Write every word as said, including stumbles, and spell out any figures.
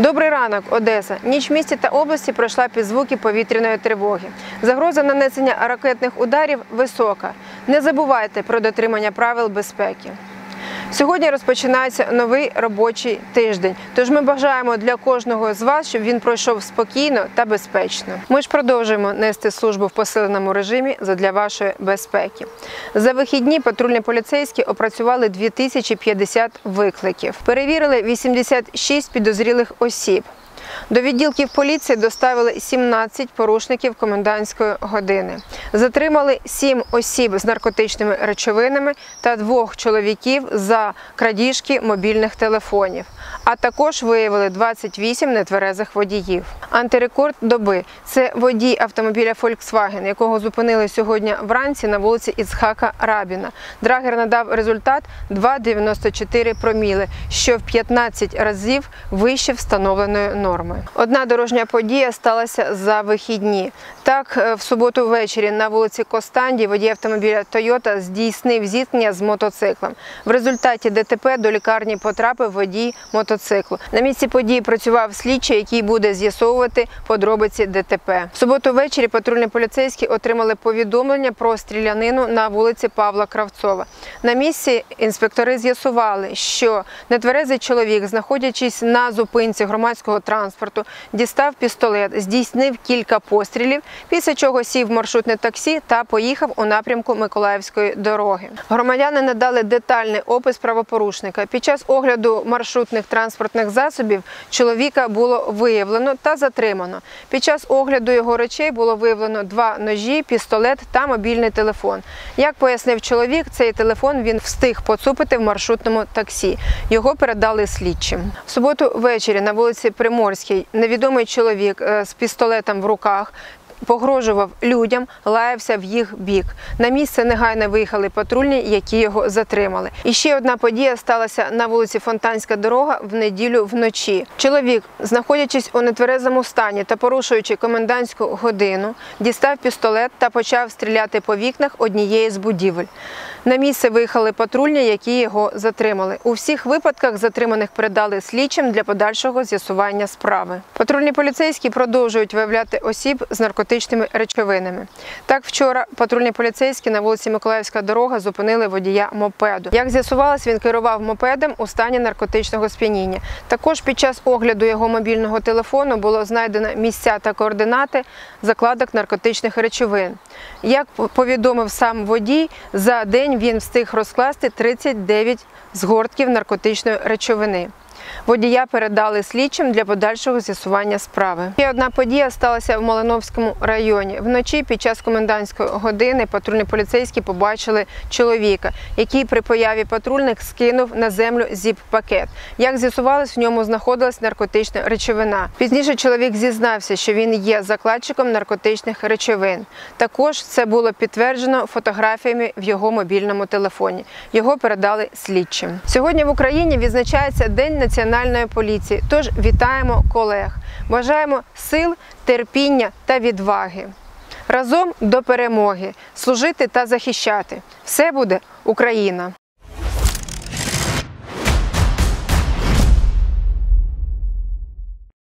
Добрий ранок, Одеса. Ніч в місті та області пройшла під звуки повітряної тривоги. Загроза нанесення ракетних ударів висока. Не забувайте про дотримання правил безпеки. Сьогодні розпочинається новий робочий тиждень, тож ми бажаємо для кожного з вас, щоб він пройшов спокійно та безпечно. Ми ж продовжуємо нести службу в посиленому режимі задля вашої безпеки. За вихідні патрульні поліцейські опрацювали дві тисячі п'ятдесят викликів, перевірили вісімдесят шість підозрілих осіб. До відділків поліції доставили сімнадцять порушників комендантської години. Затримали сім осіб з наркотичними речовинами та двох чоловіків за крадіжки мобільних телефонів. А також виявили двадцять вісім нетверезих водіїв. Антирекорд доби – це водій автомобіля Volkswagen, якого зупинили сьогодні вранці на вулиці Іцхака Рабіна. Драгер надав результат два цілих дев'яносто чотири проміли, що в п'ятнадцять разів вище встановленої норми. Одна дорожня подія сталася за вихідні. Так, в суботу ввечері на вулиці Костанді водій автомобіля Toyota здійснив зіткнення з мотоциклом. В результаті ДТП до лікарні потрапив водій мотоциклу. На місці події працював слідчий, який буде з'ясовувати подробиці ДТП. В суботу ввечері патрульні поліцейські отримали повідомлення про стрілянину на вулиці Павла Кравцова. На місці інспектори з'ясували, що нетверезий чоловік, знаходячись на зупинці громадського транспорту, дістав пістолет, здійснив кілька пострілів, після чого сів в маршрутне таксі та поїхав у напрямку Миколаївської дороги. Громадяни надали детальний опис правопорушника. Під час огляду маршрутних транспортних засобів чоловіка було виявлено та затримано. Під час огляду його речей було виявлено два ножі, пістолет та мобільний телефон. Як пояснив чоловік, цей телефон він встиг поцупити в маршрутному таксі. Його передали слідчим. В суботу ввечері на вулиці Приморській невідомий чоловік з пістолетом в руках погрожував людям, лаявся в їх бік. На місце негайно виїхали патрульні, які його затримали. І ще одна подія сталася на вулиці Фонтанська дорога в неділю вночі. Чоловік, знаходячись у нетверезому стані та порушуючи комендантську годину, дістав пістолет та почав стріляти по вікнах однієї з будівель. На місце виїхали патрульні, які його затримали. У всіх випадках затриманих передали слідчим для подальшого з'ясування справи. Патрульні поліцейські продовжують виявляти осіб з наркотичними речовинами. Так, вчора патрульні поліцейські на вулиці Миколаївська дорога зупинили водія мопеду. Як з'ясувалось, він керував мопедом у стані наркотичного сп'яніння. Також під час огляду його мобільного телефону було знайдено місця та координати закладок наркотичних речовин. Як повідомив сам водій, за день він встиг розкласти тридцять дев'ять згортків наркотичної речовини. Водія передали слідчим для подальшого з'ясування справи. Ще одна подія сталася в Малиновському районі. Вночі під час комендантської години патрульні поліцейські побачили чоловіка, який при появі патрульних скинув на землю зіп-пакет. Як з'ясувалось, в ньому знаходилась наркотична речовина. Пізніше чоловік зізнався, що він є закладчиком наркотичних речовин. Також це було підтверджено фотографіями в його мобільному телефоні. Його передали слідчим. Сьогодні в Україні відзначається День Національної поліції, тож вітаємо колег. Бажаємо сил, терпіння та відваги. Разом до перемоги. Служити та захищати. Все буде Україна!